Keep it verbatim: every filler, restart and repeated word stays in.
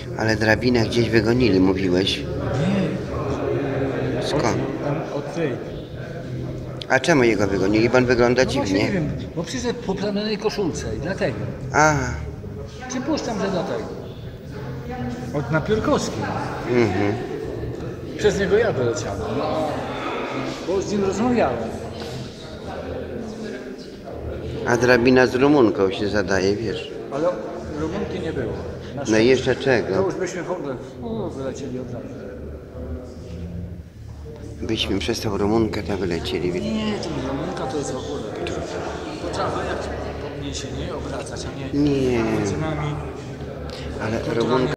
Ale drabinę gdzieś wygonili, mówiłeś. Nie. Skąd? Od, od tej. A czemu jego wygonili? Bo on wygląda No właśnie nie dziwnie. wiem, bo przyszedł po plamionej koszulce i dlatego. Aha. Przypuszczam, że dlatego. Od Napiórkowskiej. Mhm. Przez niego ja doleciałem. No, bo z nim rozmawiałem. A drabina z Rumunką się zadaje, wiesz. Ale Rumunki nie było. Na No szczęście. i jeszcze To czego? już byśmy w ogóle u, wylecieli od razu. Byśmy przez tą Rumunkę tam wylecieli. wiesz. Nie, to Rumunka to jest w ogóle. To trzeba jak podniesienie, obracać, a nie Nie, między nami. ale Rumunka